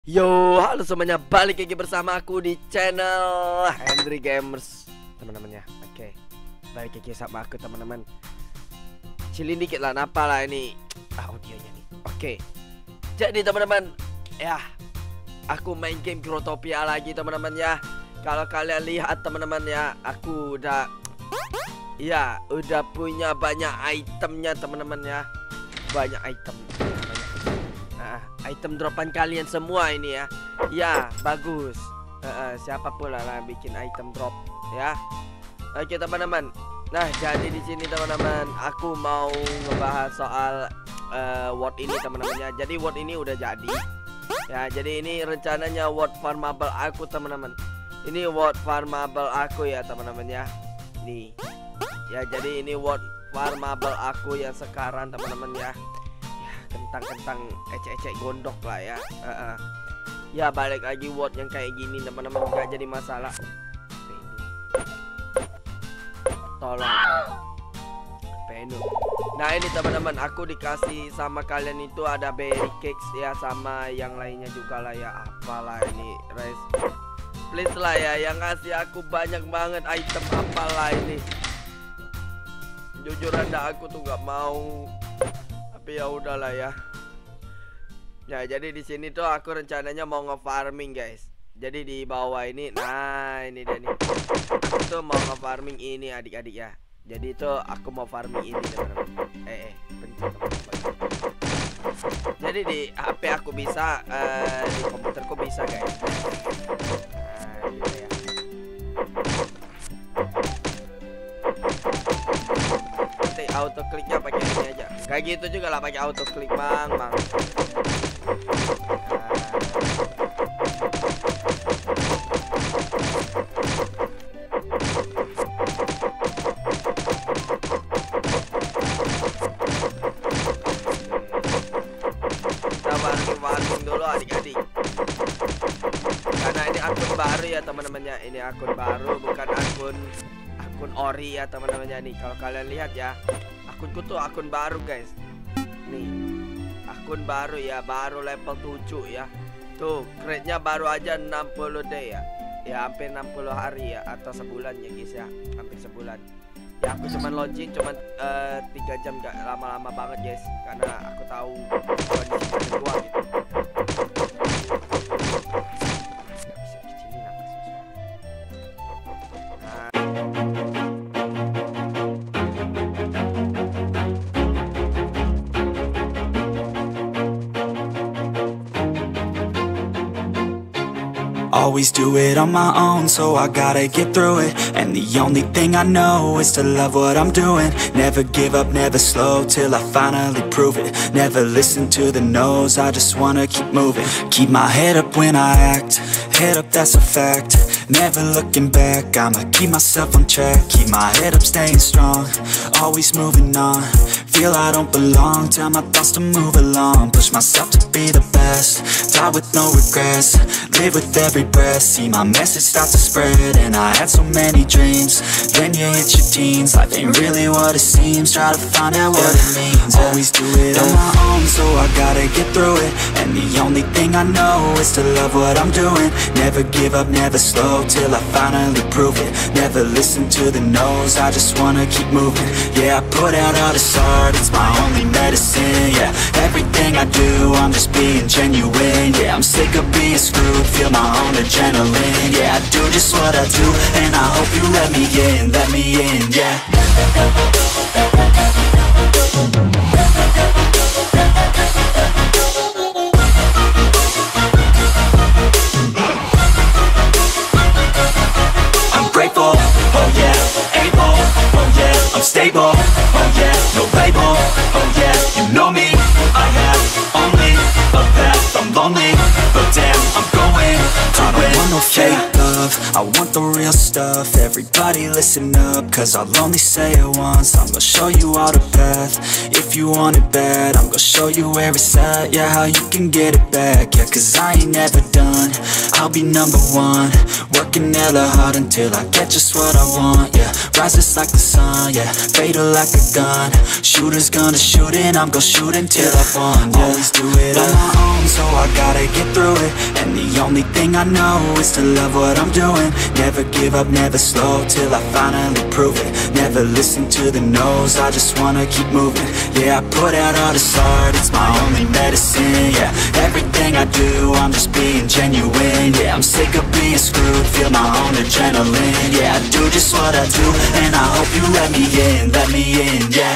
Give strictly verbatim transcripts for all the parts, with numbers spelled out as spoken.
Yo, halo semuanya, balik lagi bersama aku di channel Henry Gamers, teman-teman ya. Oke, balik lagi sama aku, teman-teman. Chillin dikit lah, napa lah ini ah, audionya nih. Oke, jadi teman-teman, ya, aku main game Growtopia lagi, teman-teman ya. Kalau kalian lihat, teman-teman ya, aku udah, ya, udah punya banyak itemnya, teman-teman ya. Banyak item. Nah, item dropan kalian semua ini ya. Ya, bagus. uh, uh, Siapa pula lah bikin item drop ya. Oke teman-teman. Nah, jadi di sini teman-teman, aku mau ngebahas soal uh, word ini, teman-teman ya. Jadi word ini udah jadi. Ya, jadi ini rencananya word farmable aku, teman-teman. Ini word farmable aku ya, teman-teman ya. Nih. Ya, jadi ini word farmable aku yang sekarang, teman-teman ya. Kentang-kentang ecek-ecek gondok lah ya. uh -uh. Ya, balik lagi word yang kayak gini, teman-teman, gak jadi masalah. Tolong Penu. Nah ini teman-teman, aku dikasih sama kalian itu ada berry cakes ya, sama yang lainnya juga lah ya. Apalah ini, guys, please lah ya, yang ngasih aku banyak banget item. Apalah ini, jujur anda aku tuh gak mau, tapi ya udahlah ya. Ya, jadi di sini tuh aku rencananya mau nge-farming, guys. Jadi di bawah ini, nah ini dia nih. Aku tuh mau nge-farming ini, adik-adik ya. Jadi itu aku mau farming ini, teman-teman. Eh, eh, pencet teman-teman. Jadi di H P aku bisa, uh, di komputerku bisa, guys. Nah, gitu ya. Auto kliknya pakai ini aja. Kayak gitu juga lah, pakai auto klik, bang, bang. Kita warning-warning dulu adik-adik. Karena ini akun baru ya, teman-teman ya. Ini akun baru, bukan akun akun ori ya, teman-teman ya. Nih kalau kalian lihat ya, akunku tuh akun baru, guys. Nih, akun baru ya, baru level tujuh ya. Tuh, crate-nya baru aja enam puluh day ya. Ya hampir enam puluh hari ya, atau sebulan ya guys ya. Hampir sebulan. Ya aku cuman launching cuman uh, tiga jam, gak lama-lama banget, guys. Karena aku tahu kondisi ada gua gitu. Always do it on my own, so I gotta get through it. And the only thing I know is to love what I'm doing. Never give up, never slow, till I finally prove it. Never listen to the no's, I just wanna keep moving. Keep my head up when I act, head up, that's a fact. Never looking back, I'ma keep myself on track. Keep my head up, staying strong, always moving on. Feel I don't belong, tell my thoughts to move along. Push myself to be the best, die with no regrets. Live with every breath, see my message start to spread. And I had so many dreams, then you hit your teens. Life ain't really what it seems, try to find out what it means. Always do it on my own, so I gotta get through it. And the only thing I know is to love what I'm doing. Never give up, never slow, till I finally prove it. Never listen to the no's, I just wanna keep moving. Yeah, I put out all this art, it's my only medicine. Yeah, everything I do, I'm just being genuine. Yeah, I'm sick of being screwed, feel my own adrenaline. Yeah, I do just what I do, and I hope you let me in, let me in, yeah. I'm grateful, oh yeah, able, oh yeah, I'm stable, oh yeah, no label, oh yeah, you know me, I have only a path, I'm lonely, but damn, I'm going to win. want no fake love, I want the real stuff. Everybody listen up, cause I'll only say it once. I'm gonna show you all the path. If you want it bad, I'm gonna show you where it's at. Yeah, how you can get it back. Yeah, cause I ain't never done, I'll be number one. Working hella hard until I get just what I want. Yeah, rises like the sun, yeah, fatal like a gun. Shooters gonna shoot and I'm gonna shoot until I won. Yeah, always do it on my own, so I gotta get through it. And the only thing I know is to love what I'm doing. Never give up, never slow, till I finally prove it. Never listen to the no's, I just wanna keep moving. Yeah, I put out all this art, it's my only medicine. Yeah, everything I do, I'm just being genuine. Yeah, I'm sick of being screwed, feel my own adrenaline. Yeah, I do just what I do, and I hope you let me in, let me in, yeah.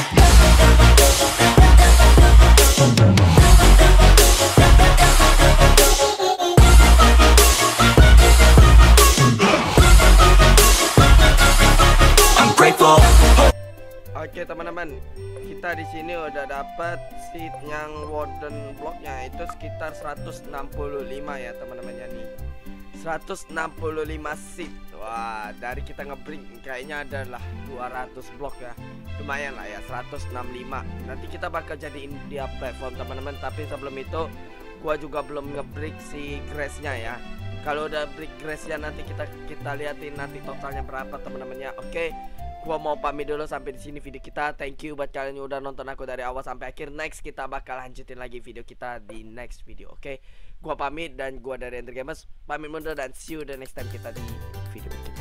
Oke teman-teman, kita di sini udah dapat seat yang warden blocknya itu sekitar seratus enam puluh lima ya teman-teman ya nih, seratus enam puluh lima seat. Wah, dari kita ngebring kayaknya adalah dua ratus block ya, lumayan lah ya, seratus enam puluh lima. Nanti kita bakal jadiin dia platform teman-teman, tapi sebelum itu gua juga belum ngebreak si grassnya ya. Kalau udah break grassnya nanti kita kita liatin nanti totalnya berapa teman-teman ya. Oke, gua mau pamit dulu sampai di sini video kita. Thank you buat kalian yang udah nonton aku dari awal sampai akhir. Next kita bakal lanjutin lagi video kita di next video. Oke, gua pamit dan gua dari Andri Gamers pamit mundur dan see you the next time kita di video kita.